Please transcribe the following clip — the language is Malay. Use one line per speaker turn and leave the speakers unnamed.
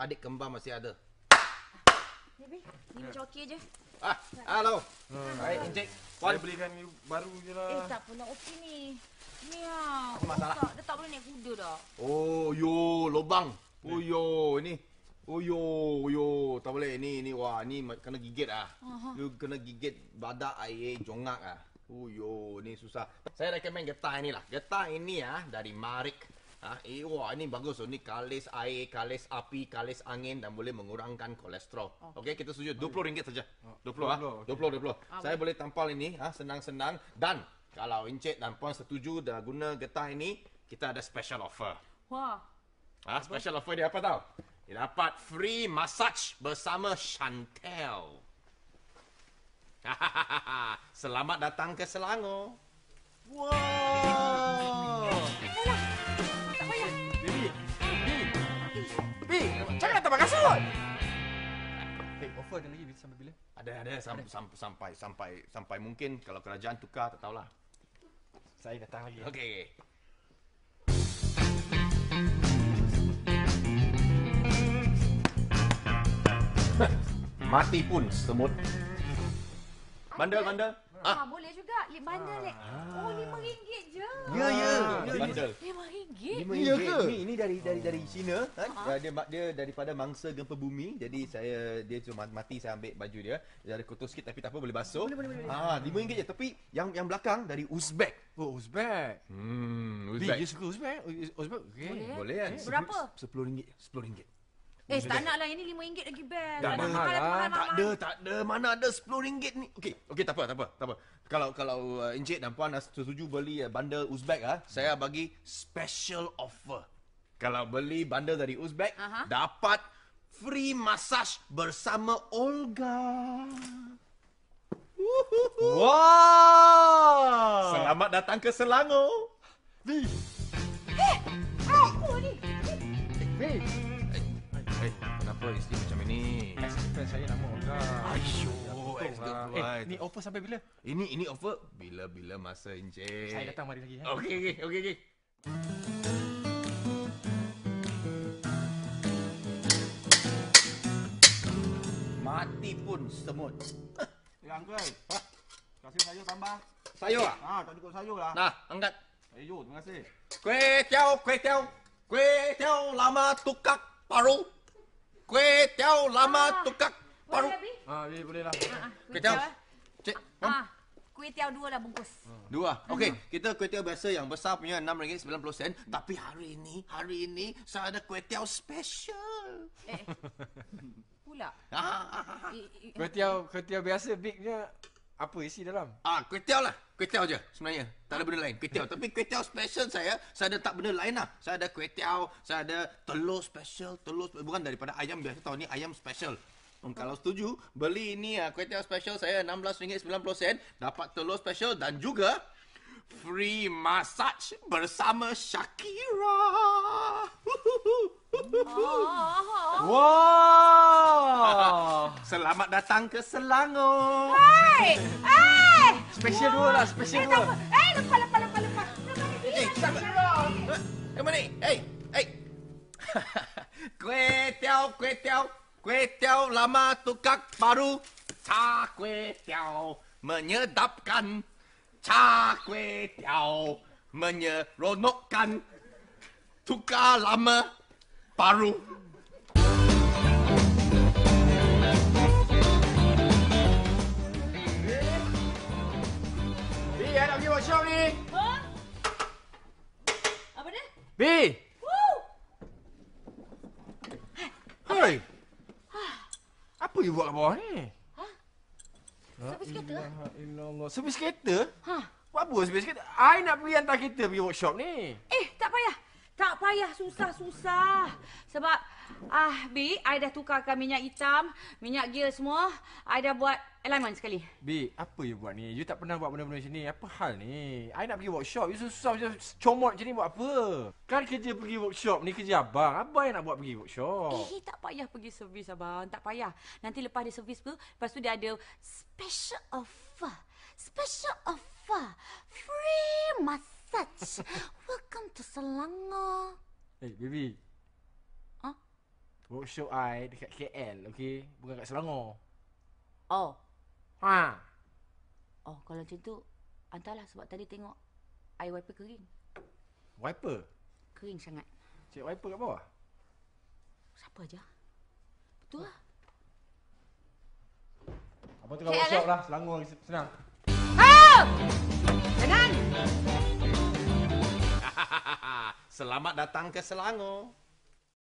adik kembar masih ada.
Baby, ni macam okey je.
Halo. Baik, Encik.
Saya belikan ni baru je lah.
Tak apalah okey ni. Ni lah.
Apa masalah?
Dia tak boleh naik kuda dah.
Oh, yo, lubang. Oh, yo, ini. Oh, yo, tak boleh. Ni, wah, ni kena gigit ah. Lu kena gigit badak air jongak ah. Oh, yo, ni susah. Saya recommend getah ni lah. Getah ini dari Marik. Wah, ini bagus. Ini kalis air, kalis api, kalis angin dan boleh mengurangkan kolesterol. Okey, kita setuju. RM20 saja. 20 Saya boleh tampal ini, senang-senang. Dan kalau Encik dan Puan setuju dah guna getah ini, kita ada special offer.
Wah.
Special offer dia apa tahu? Dia dapat free massage bersama Chantel. Selamat datang ke Selangor.
Wow.
Tak payah.
Bi, jangan tak pakai kasut. Offer ada lagi sampai bila?
Ada sampai mungkin kalau kerajaan tukar tak tahulah.
Saya datang lagi.
Okey. Mati pun semut. Bandel.
Boleh juga. Bandel. Oh, RM5 je.
Ya. Bandel.
RM5?
Ya ke? Ini dari China. Dia daripada mangsa gempa bumi. Jadi dia cuma mati, saya ambil baju dia. Dia ada kotor sikit tapi tak apa, boleh basuh.
Boleh.
RM5 je. Tapi yang belakang dari Uzbek.
Oh, Uzbek. Bi,
Uzbek.
you suka Uzbek? Uzbek, okey.
Boleh kan?
Berapa?
RM10.
Tak nak lah. Ini RM5 lagi best.
Tak
mahal lah.
Tak ada. Mana ada RM10 ni. Okey, tak apa. Kalau Encik dan Puan setuju beli bundle Uzbek, saya bagi special offer. Kalau beli bundle dari Uzbek, dapat free massage bersama Olga.
Wow.
Selamat datang ke Selangor.
Bi.
Apa ni?
Bi.
Kenapa isteri macam ini?
Ex-girlfriend saya nama Olga.
Aiyo, ex-girlfriend.
Ni offer sampai bila?
Ini offer bila masa Encik.
Saya datang mari lagi.
Okey. Mati pun semut.
Ya, Uncle. Kasih sayur tambah.
Sayur
Tak cukup sayur lah.
Nah, angkat.
Sayur, terima kasih.
Kuih tiaw lama tukak paru. Kuih tiaw lama tukak paru.
Boleh, Abi?
Bi, boleh lah.
Kuih tiaw. Cik,
Kuih tiaw 2 lah bungkus.
2. Okey, kita kuih tiaw biasa yang besar punya RM6.90. Tapi hari ini saya ada kuih tiaw special.
Pula.
Kuih tiaw biasa bignya apa isi dalam?
Kuih tiaw lah. Kuih tiaw je sebenarnya. Tak ada benda lain. Kuih tiaw. Tapi kuih tiaw special saya ada tak benda lain lah. Saya ada kuih tiaw, saya ada telur special. Bukan daripada ayam biasa tau, ni ayam special. Kalau setuju, beli ini kuih tiaw special saya RM16.90. Dapat telur special dan juga free massage bersama Shakira.
Wow.
Selamat datang ke Selangor.
Hey!
Special 2 lah, special 2.
Lepas.
Yang mana ni? Hey. Kuih tiaw lama tukak baru. Cha kuih tiaw menyedapkan. Cha kuih tiaw menyeronokkan. Tukar lama baru.
Bi, nak pergi workshop ni.
Apa dia?
Bi. Hei. Apa you buat kat bawah ni?
Servis kereta?
Ilallah. Servis kereta? Buat apa servis kereta? I nak pergi hantar kereta pergi workshop ni.
Tak payah. Susah. Sebab, Bi, I dah tukarkan minyak hitam, minyak gear semua. I dah buat alignment sekali.
Bi, apa you buat ni? You tak pernah buat benda-benda macam ni. Apa hal ni? I nak pergi workshop. You susah macam comot macam ni buat apa? Kan kerja pergi workshop ni kerja abang. Abang yang nak buat pergi workshop.
Tak payah pergi servis, abang. Tak payah. Nanti lepas dia servis tu, lepas tu dia ada special offer. Free massage. Welcome to Selangor.
Baby. Workshop I dekat KL, okey? Bukan kat Selangor.
Oh.
Ha.
Oh, kalau macam tu, hantarlah sebab tadi tengok air wiper kering.
Wiper.
Kering sangat.
Cik wiper kat bawah.
Siapa aja? Betul lah.
Abang tukar
KL,
workshop lah. Selangor lagi senang.
Oh! Jangan!
Selamat datang ke Selangor.